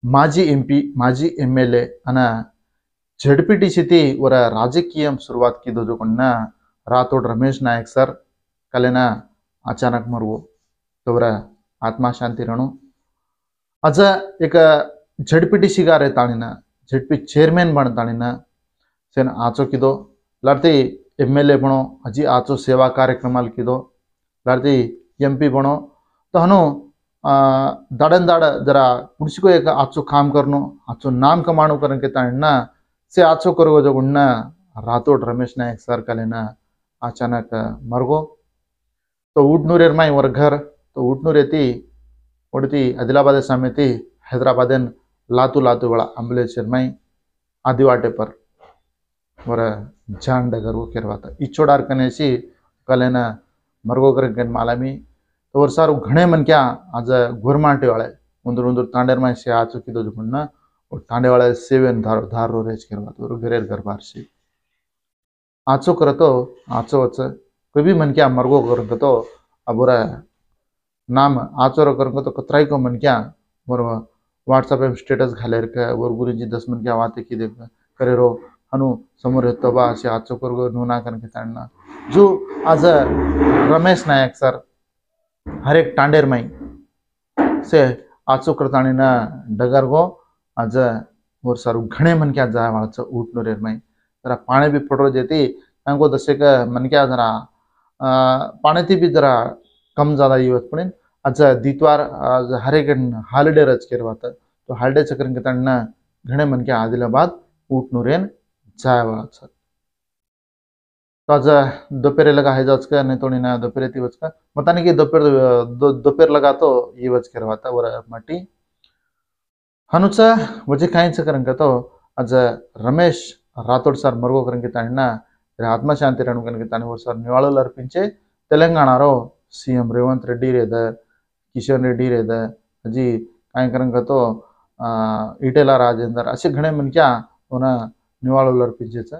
మాజీ ఎంపీ, మాజీ ఎమ్మెల్యే అన झडपीटीसी ती वर राजकीय सुरुवात की दो जोकना रातोड रमेश नायक सर कलेना अचानक मरवो तोरा आत्मा शांति रणु अज एक झडपीटीसी गारे ताणीना झडपी चेयरमैन बन ताणीना सेन आचो किदो लारती एमएलए बनो अजी आचो सेवा कार्यक्रमाल किदो लारती एमपी बनो तो हनु दाड़न दाड़ जरा पुड़सिको एक आचो काम करनो आचो नाम कमाणो करन के ताणीना से आचो करो जो गुन्ना रातोड रमेश नायक सर कलेना अचानक मरगो तो उडनूर एरमाई वर घर तो उडनूर एती ओडती आदिलाबाद समिति हैदराबादन लातू लातू बड़ा एम्बुलेंस एरमाई आदि वाटे पर वर जान डगर वो केरवाता इचोडार कनेसी कलेना मरगो कर मालामी तो वर सारू घणे मन क्या आज गोरमाटे वाले उंदर उंदर तांडेर माई से आचो की दो जुगुन्ना और तांडे वाले सेवन धार धार रो रेच करवात और घरेर घर बार से आचो करतो आचो वच कभी मन क्या मरगो कर तो अबोरा नाम आचो रो कर तो कतराई को मन क्या वर व्हाट्सएप पे स्टेटस घालेर का वर गुरुजी 10 मन क्या बात की दे करे रो हनु समोर येतो बा असे आचो कर नुना करन के ताणना जो आज रमेश नायक सर हर एक टांडेर माई से आचो करताणी ना डगर गो आज वर सारू घणे मन क्या जाय वाच उठनो रे माई जरा पाणी भी पड़ो जेती अंगो दसे का मन क्या जरा पाणी थी भी जरा कम ज्यादा येवत पण आज दितवार आज हर एक हॉलिडे रच केरवात तो हॉलिडे चक्कर के तणना घणे मन क्या आदिलाबाद उठनो रेन जाय वाच तो आज दोपहर लगा है जाच का नहीं तो ना दोपहर ती वच का मताने की दोपहर लगा तो ये वच करवाता वर मटी हनुचा वजे काहींच करण का तो आज रमेश रातोड सर मरगो करण के ताणना आत्मशांति रणु करण के ताणे वर सर निवाळुలు అర్పించే తెలంగాణలో सीएम रेवंत रेड्डी रेद किशन रेड्डी रेद अजी काय करण का तो इटेला राजेंद्र असे घणे मन क्या होना निवाळुలు అర్పించేचा